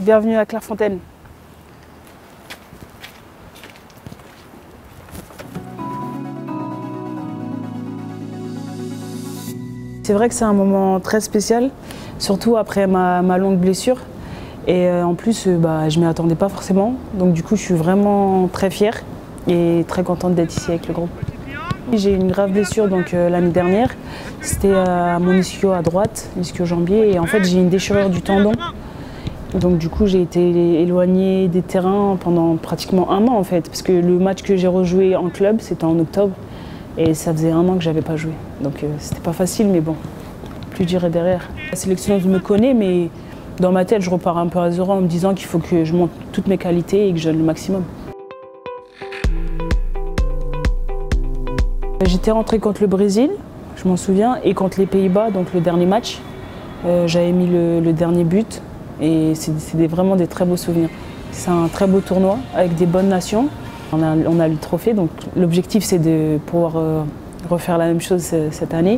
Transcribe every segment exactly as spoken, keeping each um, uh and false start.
Bienvenue à Clairefontaine. C'est vrai que c'est un moment très spécial, surtout après ma, ma longue blessure. Et euh, en plus, euh, bah, je ne m'y attendais pas forcément. Donc du coup, je suis vraiment très fière et très contente d'être ici avec le groupe. J'ai eu une grave blessure donc euh, l'année dernière. C'était euh, à mon ischio à droite, l'ischio-jambier. Et en fait, j'ai une déchirure du tendon. Donc du coup, j'ai été éloignée des terrains pendant pratiquement un an en fait. Parce que le match que j'ai rejoué en club, c'était en octobre. Et ça faisait un an que je n'avais pas joué. Donc euh, c'était pas facile, mais bon, plus dur est derrière. La sélectionneuse me connaît, mais dans ma tête, je repars un peu à zéro en me disant qu'il faut que je montre toutes mes qualités et que je donne le maximum. J'étais rentrée contre le Brésil, je m'en souviens, et contre les Pays-Bas, donc le dernier match. Euh, J'avais mis le, le dernier but et c'est vraiment des très beaux souvenirs. C'est un très beau tournoi avec des bonnes nations. On a, on a le trophée, donc l'objectif c'est de pouvoir euh, refaire la même chose cette année.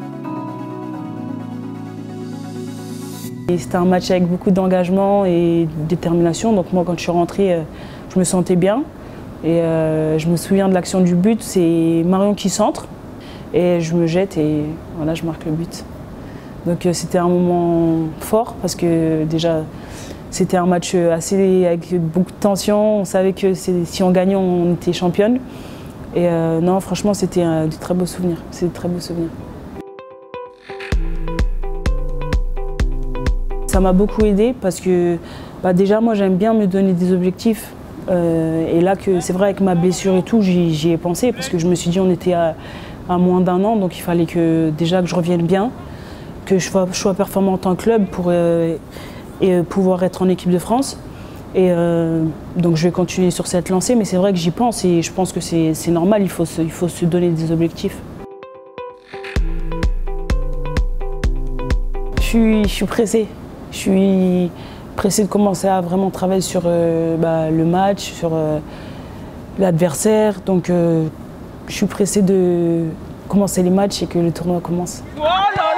C'était un match avec beaucoup d'engagement et de détermination, donc moi quand je suis rentrée, euh, je me sentais bien. Et euh, je me souviens de l'action du but, c'est Marion qui centre et je me jette et voilà, je marque le but. Donc euh, c'était un moment fort parce que déjà c'était un match assez avec beaucoup de tension. On savait que si on gagnait, on était championne. Et euh, non, franchement, c'était de très beaux souvenirs. C'est de très beaux souvenirs. Ça m'a beaucoup aidée parce que bah, déjà, moi, j'aime bien me donner des objectifs. Euh, et là, que c'est vrai avec ma blessure et tout, j'y ai pensé parce que je me suis dit on était à, à moins d'un an, donc il fallait que déjà que je revienne bien, que je sois, je sois performante en club pour euh, et pouvoir être en équipe de France. Et euh, donc je vais continuer sur cette lancée, mais c'est vrai que j'y pense et je pense que c'est normal, il faut, se, il faut se donner des objectifs. Je suis, je suis pressée. Je suis pressée de commencer à vraiment travailler sur euh, bah, le match, sur euh, l'adversaire. Donc euh, je suis pressée de commencer les matchs et que le tournoi commence. Oh là là!